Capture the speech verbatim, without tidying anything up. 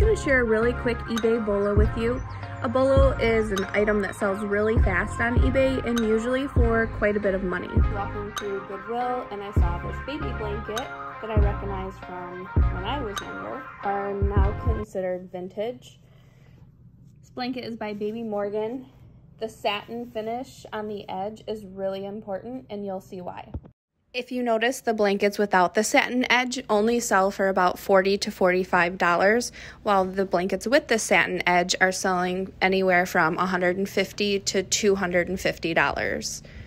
going to share a really quick eBay bolo with you. A bolo is an item that sells really fast on eBay and usually for quite a bit of money. Walking through Goodwill and I saw this baby blanket that I recognized from when I was younger, are now considered vintage. This blanket is by Baby Morgan. The satin finish on the edge is really important and you'll see why. If you notice, the blankets without the satin edge only sell for about forty to forty-five dollars, while the blankets with the satin edge are selling anywhere from one hundred fifty to two hundred fifty dollars.